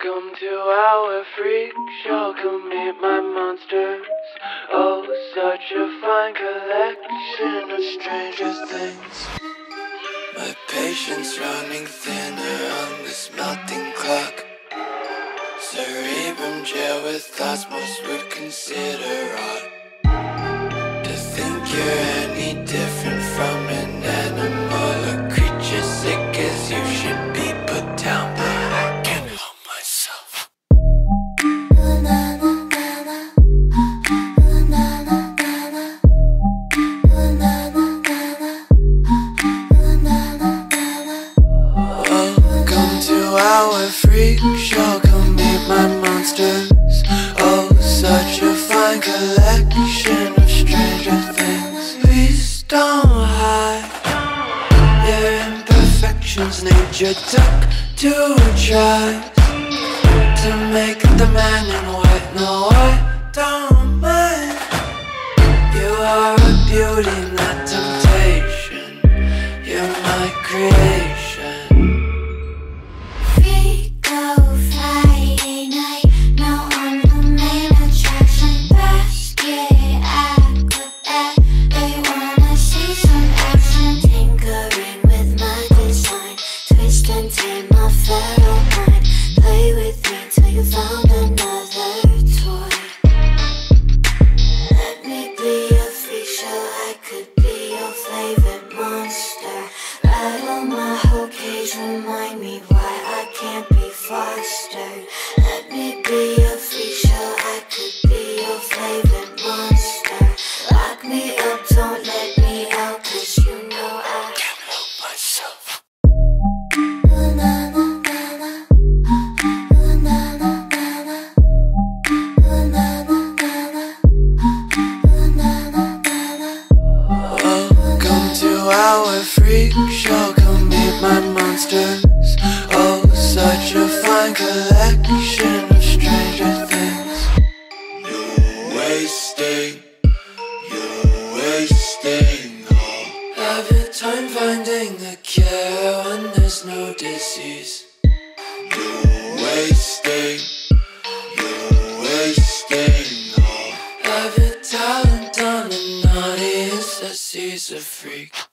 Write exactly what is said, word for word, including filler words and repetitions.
Welcome to our freak show, come meet my monsters. Oh, such a fine collection of stranger things. My patience running thinner on this melting clock. Cerebrum jail with thoughts most would consider odd. To think you're any different from an animal, a creature sick as you should be put down, but I can't help myself. Welcome to our freak show, come meet my monsters. Oh, such a fine collection of stranger things. Please don't hide your imperfections. Nature took two tries to make the man in white. No, I don't mind. You are a beauty, not temptation. You're my creation. Remind me why I can't be fostered. Let me be a freak show, I could be your favorite monster. Lock me up, don't let me out, cause you know I can't help myself. Welcome to our freak show, come meet my monsters. Oh, such a fine collection of stranger things. You're wasting, you're wasting all of your time finding the cure when there's no disease. You're wasting, you're wasting all of your talent on an audience that sees a freak.